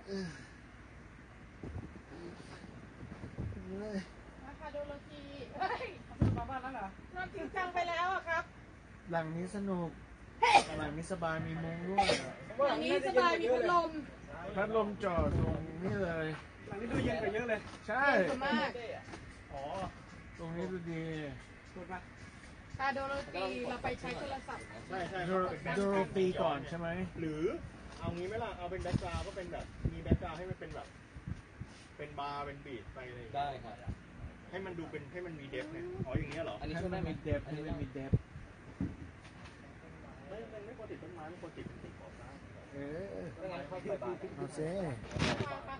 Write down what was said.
ราคาโดโลทีเฮ้ยมาบ้านแล้วเหรอนอนจริงจังไปแล้วอะครับหลังนี้สนุกหลังนี้สบายมีมุ้งด้วยหลังนี้สบายมีพัดลมจอดตรงนี้เลยหลังนี้ดูเย็นกว่าเยอะเลยใช่มากอ๋อตรงนี้ดูดีถูกปะคาโดโลทีเราไปใช้โทรศัพท์ใช่โดโรตีก่อนใช่ไหมหรือเอางี้ไหมล่ะเอาเป็นแบ็คกราวด์ก็เป็นแบบมีแบ็คกราวด์ให้มันเป็นแบบเป็นบาร์เป็นบีทไปเลยได้ครับให้มันดูเป็นให้มันมีเดฟเนี่ยอ๋ออย่างเงี้ยเหรออันนี้ให้มันมีเดฟให้มันมีเดฟไม่ควรติดต้นไม้ไม่ควรติดเป็นติดขอบนะเอาซิ